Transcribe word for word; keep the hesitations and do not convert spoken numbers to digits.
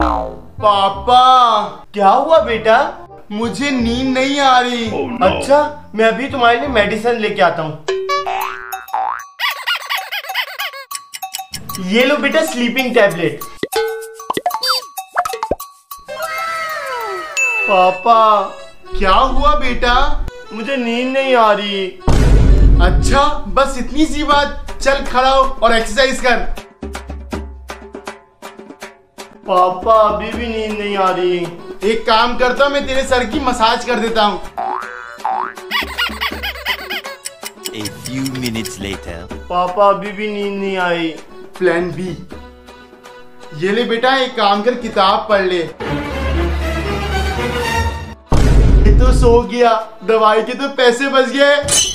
पापा क्या हुआ बेटा? मुझे नींद नहीं आ रही। oh, no. अच्छा, मैं अभी तुम्हारे लिए मेडिसिन लेके आता हूँ। ये लो बेटा स्लीपिंग टैबलेट। पापा क्या हुआ बेटा? मुझे नींद नहीं आ रही। अच्छा बस इतनी सी बात, चल खड़ा हो और एक्सरसाइज कर। पापा अभी भी नींद नहीं आ रही। एक काम करता हूँ, मैं तेरे सर की मसाज कर देता हूँ। A few minutes later. पापा अभी भी नींद नहीं आई। प्लान बी, ये ले बेटा, एक काम कर, किताब पढ़ ले। ये तो सो गया, दवाई के तो पैसे बच गए।